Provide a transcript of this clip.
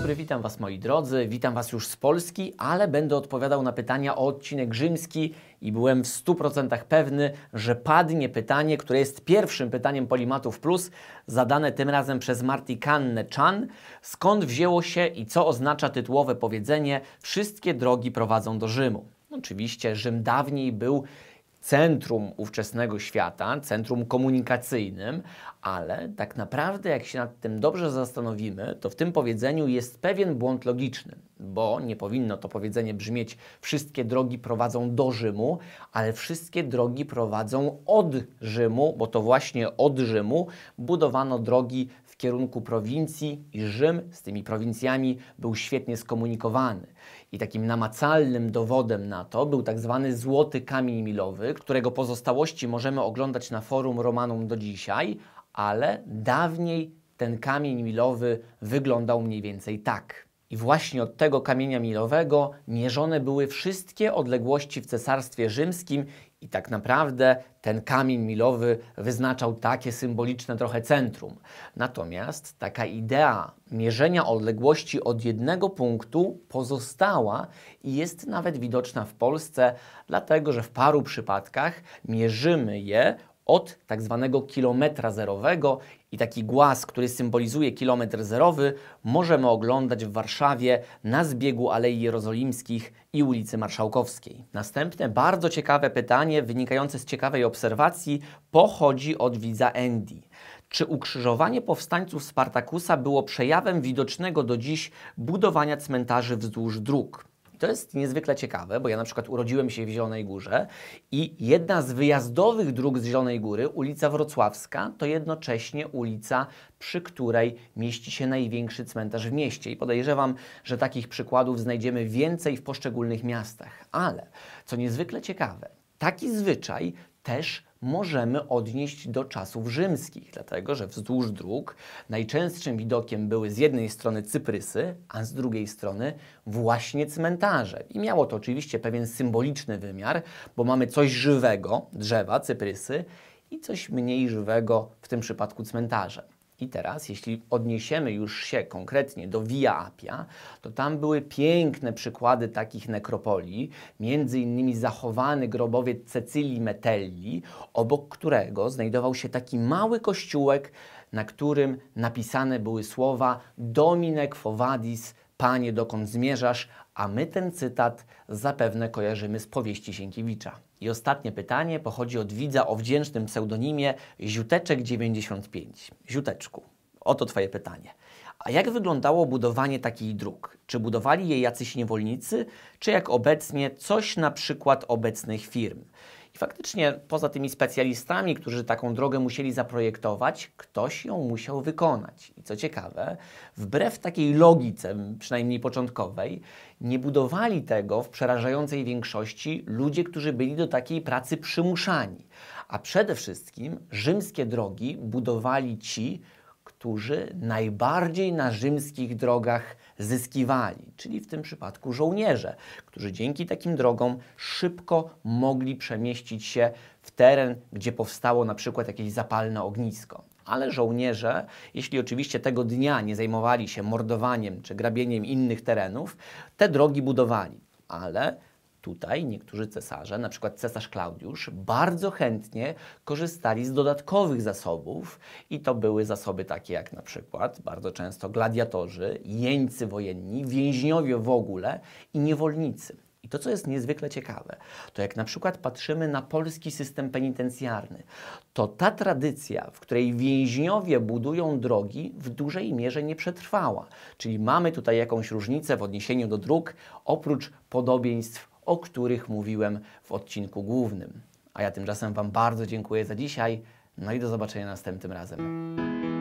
dobry, witam Was moi drodzy, witam Was już z Polski, ale będę odpowiadał na pytania o odcinek rzymski i byłem w 100% pewny, że padnie pytanie, które jest pierwszym pytaniem Polimatów Plus, zadane tym razem przez Marti Kannę Chan. Skąd wzięło się i co oznacza tytułowe powiedzenie "Wszystkie drogi prowadzą do Rzymu"? Oczywiście Rzym dawniej był centrum ówczesnego świata, centrum komunikacyjnym, ale tak naprawdę jak się nad tym dobrze zastanowimy, to w tym powiedzeniu jest pewien błąd logiczny, bo nie powinno to powiedzenie brzmieć "wszystkie drogi prowadzą do Rzymu", ale "wszystkie drogi prowadzą od Rzymu", bo to właśnie od Rzymu budowano drogi w kierunku prowincji i Rzym z tymi prowincjami był świetnie skomunikowany. I takim namacalnym dowodem na to był tak zwany Złoty Kamień Milowy, którego pozostałości możemy oglądać na forum Romanum do dzisiaj, ale dawniej ten kamień milowy wyglądał mniej więcej tak. I właśnie od tego kamienia milowego mierzone były wszystkie odległości w Cesarstwie Rzymskim i tak naprawdę ten kamień milowy wyznaczał takie symboliczne trochę centrum. Natomiast taka idea mierzenia odległości od jednego punktu pozostała i jest nawet widoczna w Polsce, dlatego że w paru przypadkach mierzymy je od tak zwanego kilometra zerowego i taki głaz, który symbolizuje kilometr zerowy, możemy oglądać w Warszawie na zbiegu Alei Jerozolimskich i ulicy Marszałkowskiej. Następne bardzo ciekawe pytanie, wynikające z ciekawej obserwacji, pochodzi od widza Andy. Czy ukrzyżowanie powstańców Spartakusa było przejawem widocznego do dziś budowania cmentarzy wzdłuż dróg? To jest niezwykle ciekawe, bo ja na przykład urodziłem się w Zielonej Górze i jedna z wyjazdowych dróg z Zielonej Góry, ulica Wrocławska, to jednocześnie ulica, przy której mieści się największy cmentarz w mieście. I podejrzewam, że takich przykładów znajdziemy więcej w poszczególnych miastach. Ale, co niezwykle ciekawe, taki zwyczaj też możemy odnieść do czasów rzymskich, dlatego że wzdłuż dróg najczęstszym widokiem były z jednej strony cyprysy, a z drugiej strony właśnie cmentarze. I miało to oczywiście pewien symboliczny wymiar, bo mamy coś żywego, drzewa, cyprysy, i coś mniej żywego, w tym przypadku cmentarze. I teraz, jeśli odniesiemy już się konkretnie do Via Appia, to tam były piękne przykłady takich nekropolii, między innymi zachowany grobowiec Cecylii Metelli, obok którego znajdował się taki mały kościółek, na którym napisane były słowa "Domine quo vadis", Panie, dokąd zmierzasz, a my ten cytat zapewne kojarzymy z powieści Sienkiewicza. I ostatnie pytanie pochodzi od widza o wdzięcznym pseudonimie Ziuteczek95. Ziuteczku, oto Twoje pytanie. A jak wyglądało budowanie takich dróg? Czy budowali je jacyś niewolnicy, czy jak obecnie coś na przykład obecnych firm? I faktycznie poza tymi specjalistami, którzy taką drogę musieli zaprojektować, ktoś ją musiał wykonać. I co ciekawe, wbrew takiej logice, przynajmniej początkowej, nie budowali tego w przerażającej większości ludzie, którzy byli do takiej pracy przymuszani. A przede wszystkim rzymskie drogi budowali ci, którzy najbardziej na rzymskich drogach zyskiwali, czyli w tym przypadku żołnierze, którzy dzięki takim drogom szybko mogli przemieścić się w teren, gdzie powstało na przykład jakieś zapalne ognisko. Ale żołnierze, jeśli oczywiście tego dnia nie zajmowali się mordowaniem czy grabieniem innych terenów, te drogi budowali. Ale tutaj niektórzy cesarze, na przykład cesarz Klaudiusz, bardzo chętnie korzystali z dodatkowych zasobów i to były zasoby takie jak na przykład bardzo często gladiatorzy, jeńcy wojenni, więźniowie w ogóle i niewolnicy. I to, co jest niezwykle ciekawe, to jak na przykład patrzymy na polski system penitencjarny, to ta tradycja, w której więźniowie budują drogi, w dużej mierze nie przetrwała. Czyli mamy tutaj jakąś różnicę w odniesieniu do dróg, oprócz podobieństw, o których mówiłem w odcinku głównym. A ja tymczasem Wam bardzo dziękuję za dzisiaj, no i do zobaczenia następnym razem.